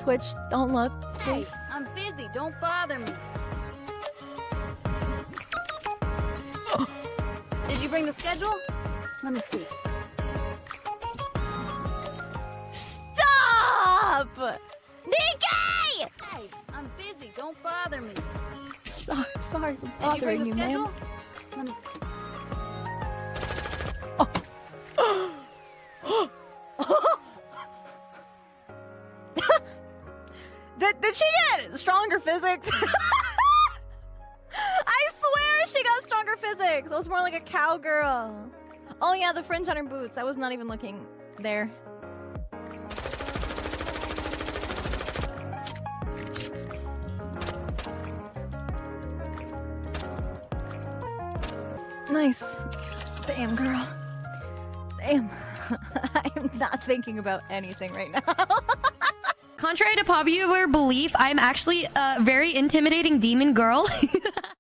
Twitch, don't look, please. Hey, I'm busy. Don't bother me. Did you bring the schedule? Let me see. Stop! Nikki! Hey, I'm busy. Don't bother me. Sorry for Did bothering you you, bring the man. schedule? Let me see. Did she get stronger physics? I swear she got stronger physics. It was more like a cowgirl. Oh yeah, the fringe on her boots. I was not even looking there. Nice. Damn, girl. Damn. I'm not thinking about anything right now. Contrary to popular belief, I'm actually a very intimidating demon girl.